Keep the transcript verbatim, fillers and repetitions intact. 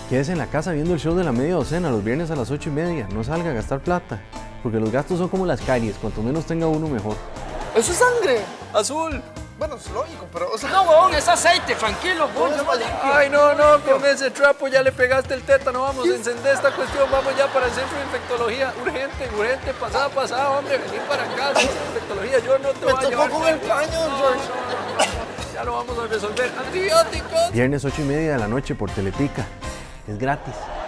Quédese en la casa viendo el show de la media docena los viernes a las ocho y media. No salga a gastar plata, porque los gastos son como las caries. Cuanto menos tenga uno, mejor. ¡Eso es sangre! Azul. Bueno, es lógico, pero... O sea, No, huevón, es aceite, tranquilo, todo es huevón. limpio. Ay, no, no, con ese trapo ya le pegaste el tétano. Vamos a encender esta cuestión. Vamos ya para el centro de infectología. Urgente, urgente. Pasada, pasada, hombre. Vení para acá. Centro de infectología. Yo no te Me voy a tocó llevar. con el paño, George. Ya lo vamos a resolver. Antibióticos. Viernes ocho y media de la noche por Teletica. Es gratis.